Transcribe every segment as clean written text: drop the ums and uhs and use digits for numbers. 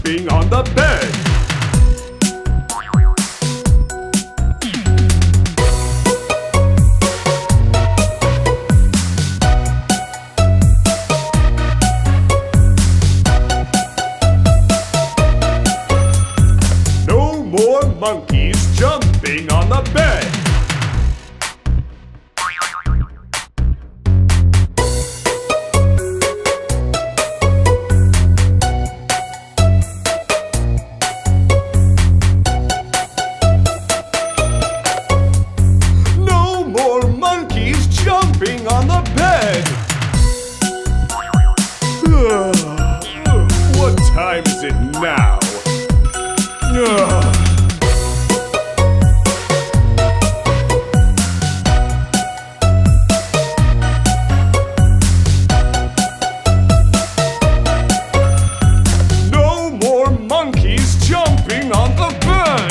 jumping on the bed. No more monkeys jumping on the bed. Jumping on the bed. What time is it now? No more monkeys jumping on the bed.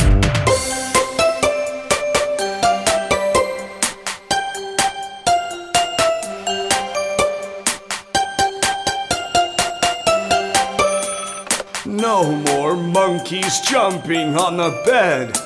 No more monkeys jumping on the bed.